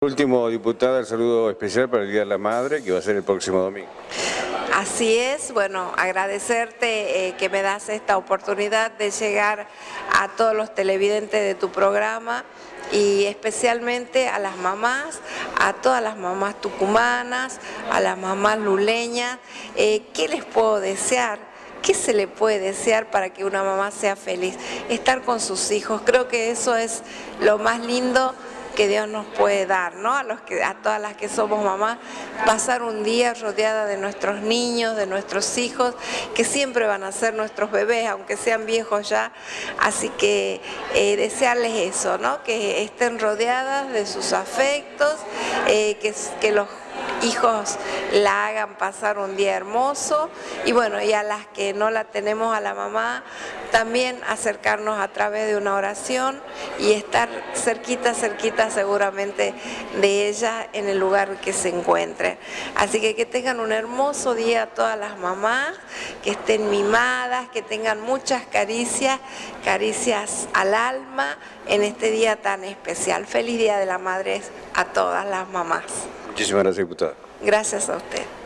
Último, diputada, el saludo especial para el Día de la Madre, que va a ser el próximo domingo. Así es, bueno, agradecerte que me das esta oportunidad de llegar a todos los televidentes de tu programa y especialmente a las mamás, a todas las mamás tucumanas, a las mamás luleñas. ¿Qué les puedo desear? ¿Qué se le puede desear para que una mamá sea feliz? Estar con sus hijos, creo que eso es lo más lindo que Dios nos puede dar, ¿no? A todas las que somos mamás, pasar un día rodeada de nuestros niños, de nuestros hijos, que siempre van a ser nuestros bebés, aunque sean viejos ya. Así que desearles eso, ¿no? Que estén rodeadas de sus afectos, que los hijos la hagan pasar un día hermoso y bueno, y a las que no la tenemos a la mamá, también acercarnos a través de una oración y estar cerquita seguramente de ella en el lugar que se encuentren. Así que tengan un hermoso día todas las mamás, que estén mimadas, que tengan muchas caricias al alma en este día tan especial. Feliz Día de la Madre a todas las mamás. Muchísimas gracias, diputada. Gracias a usted.